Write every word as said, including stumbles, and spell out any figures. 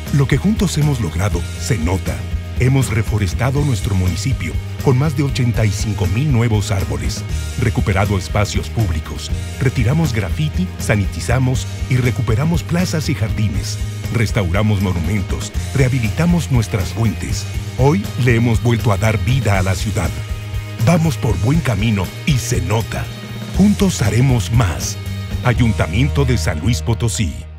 Lo que juntos hemos logrado se nota. Hemos reforestado nuestro municipio con más de ochenta y cinco mil nuevos árboles, recuperado espacios públicos, retiramos grafiti, sanitizamos y recuperamos plazas y jardines, restauramos monumentos, rehabilitamos nuestras fuentes. Hoy le hemos vuelto a dar vida a la ciudad. Vamos por buen camino y se nota. Juntos haremos más. Ayuntamiento de San Luis Potosí.